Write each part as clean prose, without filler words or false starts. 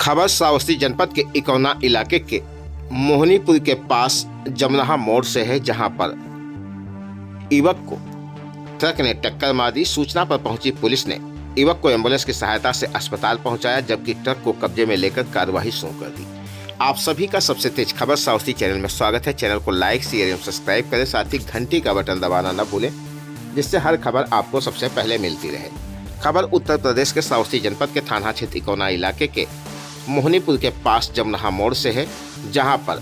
खबर श्रावस्ती जनपद के इकौना इलाके के मोहनीपुर के पास जमनाहा मोड़ से है, जहां पर युवक को ट्रक ने टक्कर मार दी। सूचना पर पहुंची पुलिस ने युवक को एम्बुलेंस की सहायता से अस्पताल पहुंचाया, जबकि ट्रक को कब्जे में लेकर कार्यवाही शुरू कर दी। आप सभी का सबसे तेज खबर श्रावस्ती चैनल में स्वागत है। चैनल को लाइक, शेयर एवं सब्सक्राइब करें, साथ ही घंटी का बटन दबाना न भूलें, जिससे हर खबर आपको सबसे पहले मिलती रहे। खबर उत्तर प्रदेश के श्रावस्ती जनपद के थाना क्षेत्र इकौना इलाके के मोहनीपुर के पास जमनाहा मोड़ से है, जहां पर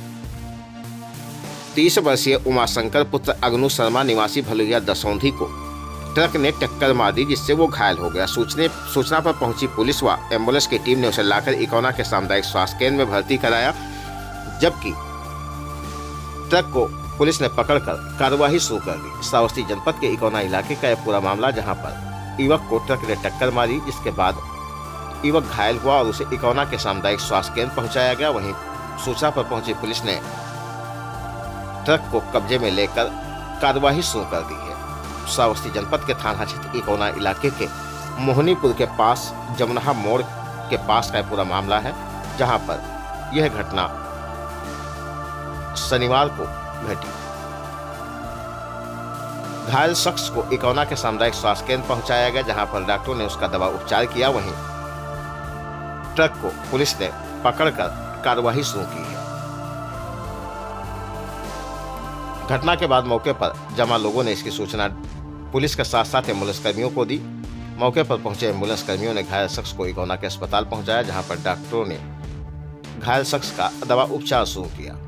30 वर्षीय उमाशंकर पुत्र अग्नु शर्मा निवासी भलुइया दसौंधी को ट्रक ने टक्कर मार दी, जिससे वो घायल हो गया। सूचना पर पहुंची पुलिस व एम्बुलेंस की टीम ने उसे लाकर इकौना के सामुदायिक स्वास्थ्य केंद्र में भर्ती कराया, जबकि ट्रक को पुलिस ने पकड़कर कार्यवाही शुरू कर दी। श्रावस्ती जनपद के इकौना इलाके का यह पूरा मामला, जहां पर युवक को ट्रक ने टक्कर मारी, जिसके बाद युवक घायल हुआ और उसे इकौना के सामुदायिक स्वास्थ्य केंद्र पहुंचाया गया। वहीं सूचना पर पहुंची पुलिस ने ट्रक को कब्जे में लेकर कार्यवाही शुरू कर दी है। श्रावस्ती जनपद के थाना क्षेत्र इकौना इलाके के मोहनीपुर के पास जमनाहा मोड़ के पास का पूरा मामला है, जहां पर यह घटना शनिवार को घटी। घायल शख्स को इकौना के सामुदायिक स्वास्थ्य केंद्र पहुंचाया गया, जहां पर डॉक्टरों ने उसका दवा उपचार किया। वहीं ट्रक को पुलिस ने पकड़कर कार्यवाही शुरू की है। घटना के बाद मौके पर जमा लोगों ने इसकी सूचना पुलिस के साथ साथ एम्बुलेंस कर्मियों को दी। मौके पर पहुंचे एम्बुलेंस कर्मियों ने घायल शख्स को इकौना के अस्पताल पहुंचाया, जहां पर डॉक्टरों ने घायल शख्स का दवा उपचार शुरू किया।